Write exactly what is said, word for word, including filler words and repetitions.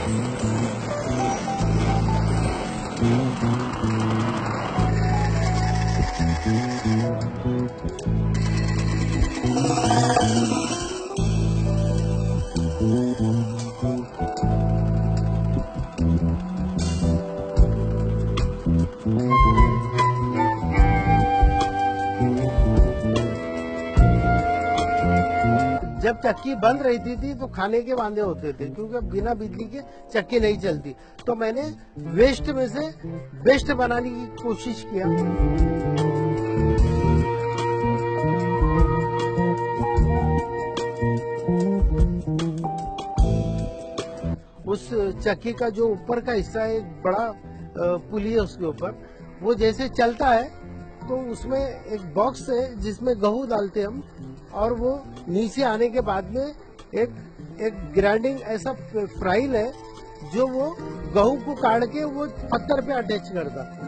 जब चक्की बंद रहती थी तो खाने के वांदे होते थे, क्योंकि बिना बिजली के चक्की नहीं चलती। तो मैंने वेस्ट में से बेस्ट बनाने की कोशिश किया। उस चक्की का जो ऊपर का हिस्सा है, एक बड़ा पुली है उसके ऊपर, वो जैसे चलता है तो उसमें एक बॉक्स है जिसमें गेहूं डालते हम, और वो नीचे आने के बाद में एक एक ग्राइंडिंग ऐसा फ्राइल है जो वो गेहूं को काट के वो पत्थर पे अटैच करता।